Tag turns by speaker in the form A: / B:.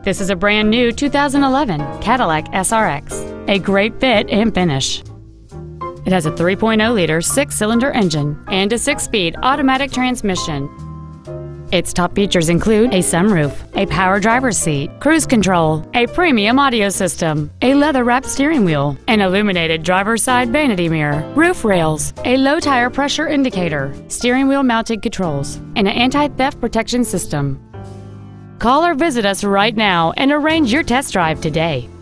A: This is a brand new 2011 Cadillac SRX, a great fit and finish. It has a 3.0-liter six-cylinder engine and a 6-speed automatic transmission. Its top features include a sunroof, a power driver's seat, cruise control, a premium audio system, a leather-wrapped steering wheel, an illuminated driver's side vanity mirror, roof rails, a low tire pressure indicator, steering wheel mounted controls, and an anti-theft protection system. Call or visit us right now and arrange your test drive today.